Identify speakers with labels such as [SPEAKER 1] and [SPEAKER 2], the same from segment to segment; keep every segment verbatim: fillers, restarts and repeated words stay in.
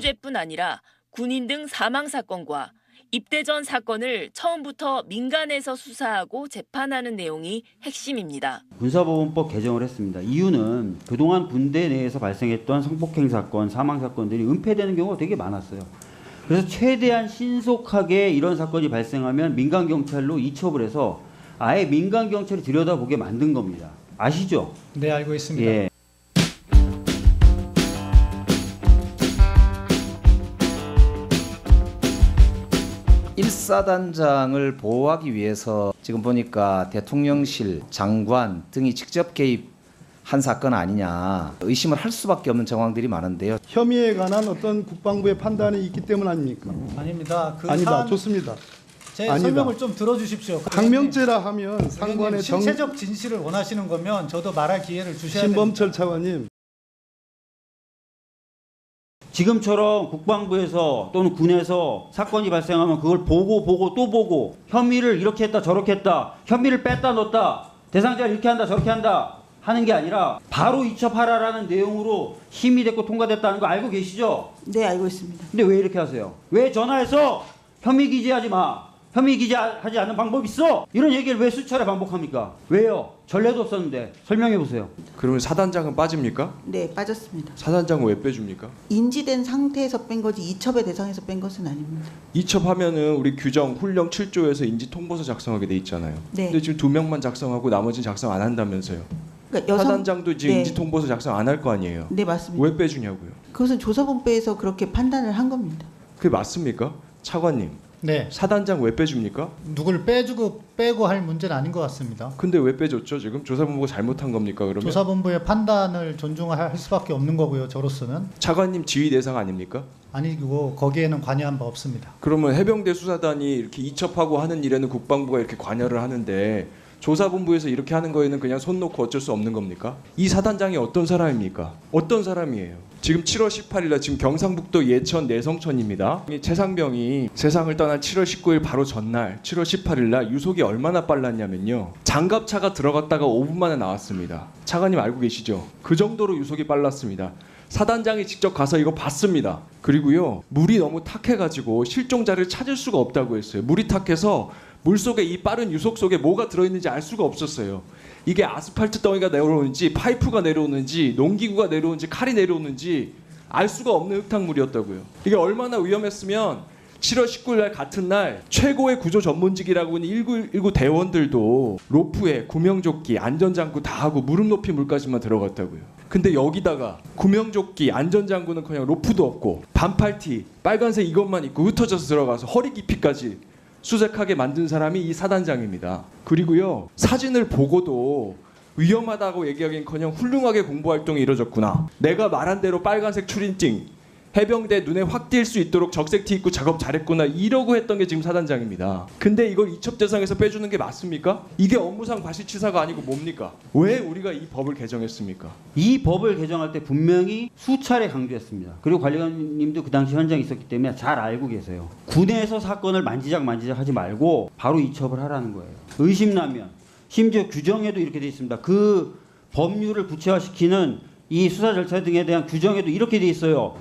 [SPEAKER 1] 문제뿐 아니라 군인 등 사망 사건과 입대 전 사건을 처음부터 민간에서 수사하고 재판하는 내용이 핵심입니다.
[SPEAKER 2] 군사법원법 개정을 했습니다. 이유는 그동안 군대 내에서 발생했던 성폭행 사건, 사망 사건들이 은폐되는 경우가 되게 많았어요. 그래서 최대한 신속하게 이런 사건이 발생하면 민간 경찰로 이첩을 해서 아예 민간 경찰이 들여다보게 만든 겁니다. 아시죠?
[SPEAKER 3] 네, 알고 있습니다.
[SPEAKER 2] 예.
[SPEAKER 4] 일 사단장을 보호하기 위해서 지금 보니까 대통령실, 장관 등이 직접 개입한 사건 아니냐 의심을 할 수밖에 없는 정황들이 많은데요.
[SPEAKER 5] 혐의에 관한 어떤 국방부의 판단이 있기 때문 아닙니까?
[SPEAKER 3] 아닙니다. 그
[SPEAKER 5] 아니다.
[SPEAKER 3] 사안,
[SPEAKER 5] 좋습니다.
[SPEAKER 3] 제
[SPEAKER 5] 아니다.
[SPEAKER 3] 설명을 좀 들어주십시오.
[SPEAKER 5] 항명죄라 하면 상관의 정...
[SPEAKER 3] 실체적 진실을 원하시는 거면 저도 말할 기회를 주셔야 됩니다.
[SPEAKER 5] 신범철 차관님.
[SPEAKER 2] 지금처럼 국방부에서 또는 군에서 사건이 발생하면 그걸 보고 보고 또 보고 혐의를 이렇게 했다 저렇게 했다 혐의를 뺐다 넣었다 대상자를 이렇게 한다 저렇게 한다 하는 게 아니라 바로 이첩하라라는 내용으로 심의 됐고 통과됐다는 거 알고 계시죠?
[SPEAKER 6] 네, 알고 있습니다.
[SPEAKER 2] 근데 왜 이렇게 하세요? 왜 전화해서 혐의 기재하지 마. 혐의 기재하지 않는 방법 있어. 이런 얘기를 왜 수차례 반복합니까? 왜요? 전례도 없었는데 설명해 보세요.
[SPEAKER 7] 그러면 사단장은 빠집니까?
[SPEAKER 6] 네, 빠졌습니다.
[SPEAKER 7] 사단장은 왜 빼줍니까?
[SPEAKER 6] 인지된 상태에서 뺀 거지 이첩의 대상에서 뺀 것은 아닙니다.
[SPEAKER 7] 이첩하면은 우리 규정 훈령 칠 조에서 인지 통보서 작성하게 돼 있잖아요.
[SPEAKER 6] 네.
[SPEAKER 7] 근데 지금 두 명만 작성하고 나머지는 작성 안 한다면서요.
[SPEAKER 6] 그러니까 여성...
[SPEAKER 7] 사단장도 지금
[SPEAKER 6] 네.
[SPEAKER 7] 인지 통보서 작성 안 할 거 아니에요.
[SPEAKER 6] 네, 맞습니다.
[SPEAKER 7] 왜 빼주냐고요.
[SPEAKER 6] 그것은 조사본부에서 그렇게 판단을 한 겁니다.
[SPEAKER 7] 그게 맞습니까? 차관님.
[SPEAKER 3] 네.
[SPEAKER 7] 사단장 왜 빼줍니까?
[SPEAKER 3] 누구를 빼주고 빼고 할 문제는 아닌 것 같습니다.
[SPEAKER 7] 근데 왜 빼줬죠? 지금 조사본부가 잘못한 겁니까? 그러면
[SPEAKER 3] 조사본부의 판단을 존중할 수밖에 없는 거고요. 저로서는
[SPEAKER 7] 차관님 지휘 대상 아닙니까?
[SPEAKER 3] 아니고 거기에는 관여한 바 없습니다.
[SPEAKER 7] 그러면 해병대 수사단이 이렇게 이첩하고 하는 일에는 국방부가 이렇게 관여를 하는데 조사본부에서 이렇게 하는 거에는 그냥 손 놓고 어쩔 수 없는 겁니까? 이 사단장이 어떤 사람입니까? 어떤 사람이에요? 지금 칠월 십팔일날 지금 경상북도 예천 내성천입니다. 최상병이 세상을 떠난 칠월 십구일 바로 전날 칠월 십팔일날 유속이 얼마나 빨랐냐면요. 장갑차가 들어갔다가 오 분 만에 나왔습니다. 차관님 알고 계시죠? 그 정도로 유속이 빨랐습니다. 사단장이 직접 가서 이거 봤습니다. 그리고요. 물이 너무 탁해가지고 실종자를 찾을 수가 없다고 했어요. 물이 탁해서 물속에 이 빠른 유속 속에 뭐가 들어있는지 알 수가 없었어요. 이게 아스팔트 덩이가 내려오는지 파이프가 내려오는지 농기구가 내려오는지 칼이 내려오는지 알 수가 없는 흙탕물이었다고요. 이게 얼마나 위험했으면 칠월 십구일날 같은 날 최고의 구조 전문직이라고 하는 일구일구 대원들도 로프에 구명조끼, 안전장구 다 하고 무릎 높이 물까지만 들어갔다고요. 근데 여기다가 구명조끼, 안전장구는 그냥 로프도 없고 반팔티, 빨간색 이것만 입고 흩어져서 들어가서 허리 깊이까지 수색하게 만든 사람이 이 사단장입니다. 그리고요. 사진을 보고도 위험하다고 얘기하기는커녕 훌륭하게 공보활동이 이루어졌구나. 내가 말한 대로 빨간색 추린팅 해병대 눈에 확 띌 수 있도록 적색 티 입고 작업 잘했구나 이러고 했던 게 지금 사단장입니다. 근데 이걸 이첩 대상에서 빼주는 게 맞습니까? 이게 업무상 과실치사가 아니고 뭡니까? 왜 우리가 이 법을 개정했습니까?
[SPEAKER 2] 이 법을 개정할 때 분명히 수차례 강조했습니다. 그리고 관리관님도 그 당시 현장에 있었기 때문에 잘 알고 계세요. 군에서 사건을 만지작 만지작 하지 말고 바로 이첩을 하라는 거예요. 의심나면 심지어 규정에도 이렇게 돼 있습니다. 그 법률을 구체화시키는 이 수사 절차 등에 대한 규정에도 이렇게 돼 있어요.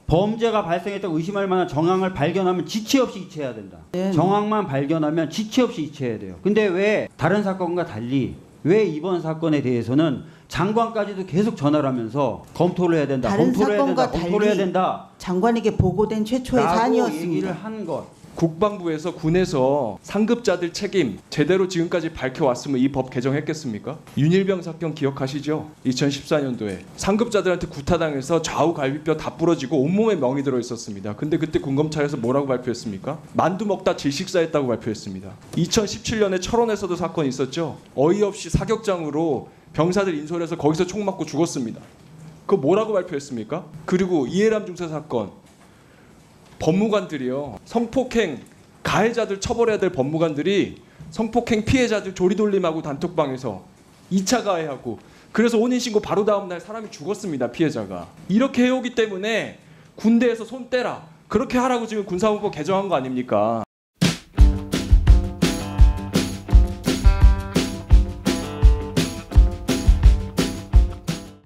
[SPEAKER 2] 범죄가 발생했다고 의심할 만한 정황을 발견하면 지체 없이 이체해야 된다. 네. 정황만 발견하면 지체 없이 이체해야 돼요. 근데 왜 다른 사건과 달리 왜 이번 사건에 대해서는 장관까지도 계속 전화를 하면서 검토를 해야 된다.
[SPEAKER 6] 다른
[SPEAKER 2] 검토를 해야 된다.
[SPEAKER 6] 사건과
[SPEAKER 2] 검토를 해야
[SPEAKER 6] 달리
[SPEAKER 2] 된다.
[SPEAKER 6] 장관에게 보고된 최초의 사안이었습니다.
[SPEAKER 2] 얘기를 한 것.
[SPEAKER 7] 국방부에서 군에서 상급자들 책임 제대로 지금까지 밝혀왔으면 이 법 개정했겠습니까? 윤일병 사건 기억하시죠? 이천십사년도에 상급자들한테 구타당해서 좌우 갈비뼈 다 부러지고 온몸에 멍이 들어있었습니다. 근데 그때 군검찰에서 뭐라고 발표했습니까? 만두 먹다 질식사했다고 발표했습니다. 이천십칠년에 철원에서도 사건이 있었죠. 어이없이 사격장으로 병사들 인솔해서 거기서 총 맞고 죽었습니다. 그거 뭐라고 발표했습니까? 그리고 이해람 중사 사건 법무관들이요. 성폭행 가해자들 처벌해야 될 법무관들이 성폭행 피해자들 조리돌림하고 단톡방에서 이 차 가해하고 그래서 혼인신고 바로 다음 날 사람이 죽었습니다. 피해자가. 이렇게 해오기 때문에 군대에서 손 떼라. 그렇게 하라고 지금 군사법을 개정한 거 아닙니까?